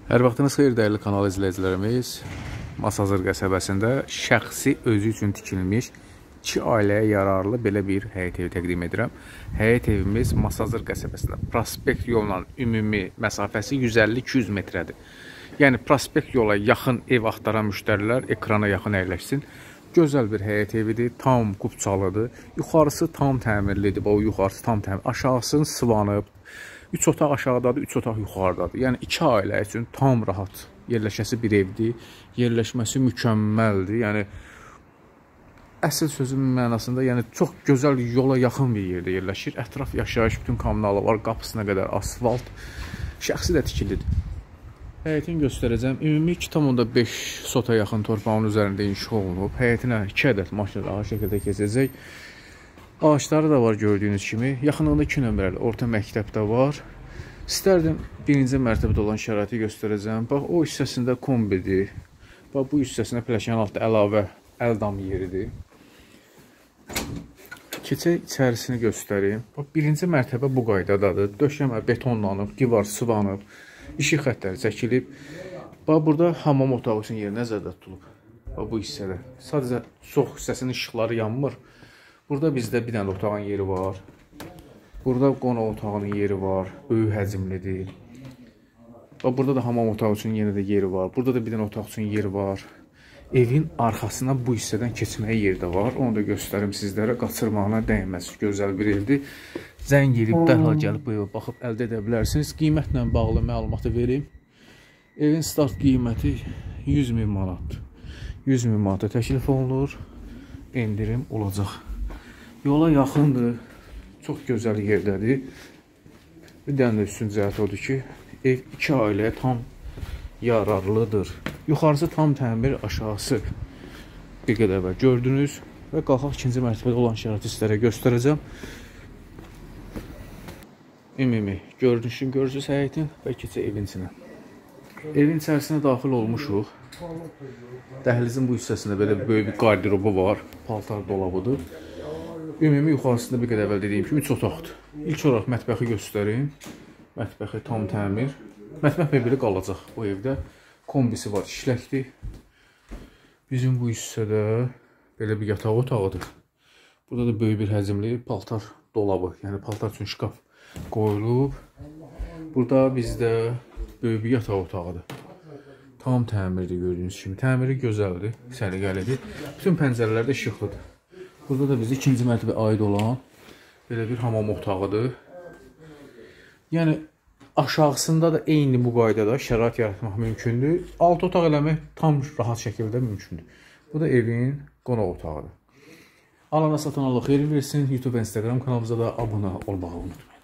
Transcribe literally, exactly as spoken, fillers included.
Hər vaxtınız xeyir, dəyərli kanal izləyicilərimiz. Masazır qəsəbəsində şəxsi özü üçün tikilmiş iki ailəyə yararlı belə bir həyət evi təqdim edirəm. Həyət evimiz Masazır qəsəbəsində prospekt yolla ümumi məsafəsi yüz əlli iki yüz metrədir. Yəni prospekt yola yaxın ev axtaran müştərilər ekrana yaxın əyləşsin. Gözəl bir həyət evidir, tam qubçalıdır. Yuxarısı tam təmirlidir, o yuxarısı tam təmir. Aşağısını sıvanıb. üç otaq aşağıdadır, üç otaq yuxarıdadır. Yəni iki ailə üçün tam rahat yerləşəsi bir evdir. Yerləşməsi mükəmməldir. Yəni əsl sözün mənasında, yəni çox gözəl yola yaxın bir yerdə yerləşir. Ətraf yaşayış, bütün kommunalı var, qapısına qədər asfalt. Şəxsi də tikilidir. Həyətini göstərəcəm. Ümumi iki tam beş sota yaxın torpağın üzərində inşa olunub. Həyətinə iki ədəd maşın rahat şəkildə keçəcək. Ağaçları da var gördüyünüz kimi. Yaxınlığında iki nömrəli orta məktəb də var. İstərdim birinci mərtəbədə olan şəraiti göstərəcəm. Bax, o hissəsində kombidir. Bax, bu hissəsində pilləkənin altında əlavə əldam yeridir. Keçək içərisini göstəreyim. Bax, birinci mərtəbə bu qaydadadır. Döşəmə betonlanıb, divar sıvanıb, işıq xəttləri çəkilib. Bax, burada hamam otağı üçün yer nəzərdə tutulub. Bax, bu hissədə. Sadəcə çox hissəsinin işıqları yanmır. Burada bizdə bir dənə otağın yeri var. Burada qonaq otağının yeri var. Böyük həcmlidir. Burada da hamam otağı üçün yenə də yeri var. Burada da bir dənə otaq üçün yeri var. Evin arxasına bu hissədən keçməyə yer də var. Onu da göstərim sizlərə. Qaçırmağına dəyməz. Gözəl bir evdir. Zəng edib dərhal gəlib bu evə baxıb əldə edə bilərsiniz. Qiymətlə bağlı məlumatı verim. Evin start qiyməti yüz min manatdır. yüz min manata təklif olunur. Endirim olacaq. Yola yaxındır, çox gözəl yerdədir. Bir dənə də üstün cəhət odur ki, ev iki ailəyə tam yararlıdır. Yuxarısı tam təmir, aşağısı bir qədər əvvəl gördünüz və qalxaq ikinci mərtəbədə olan şəraiti sizlərə göstərəcəm. Ümumi görünüşün görürsünüz həyətin və keçək evin içinə. Evin içərisinə daxil olmuşuq. Dəhlizin bu hissəsində belə böyük bir qardirobu var, paltar dolabıdır. Ümumi yuxarısında bir qədər əvvəl dediyim kimi üç otaqdır. İlk olaraq mətbəxi göstərim. Mətbəxi tam təmir. Mətbəx mebeli qalacaq bu evdə. Kombisi var, işləkdir. Bizim bu hissədə belə bir yataq otağıdır. Burada da böyük bir həcmli paltar dolabı, yəni paltar üçün şkaf qoyulub. Burada bizdə böyük bir yataq otağıdır. Tam təmirdir gördüyünüz kimi. Təmiri gözəldir, səliqəlidir. Bütün pəncərələr də işıqlıdır. Burada da bizdə ikinci mərtəbə aid olan belə bir hamam otağıdır. Yəni aşağısında da eyni bu qaydada şərait yaratmaq mümkündür. Alt otaq eləmək tam rahat şəkildə mümkündür. Bu da evin qonaq otağıdır. Alana satan Allah xeyir versin. YouTube və Instagram kanalımıza da abunə olmağı unutmayın.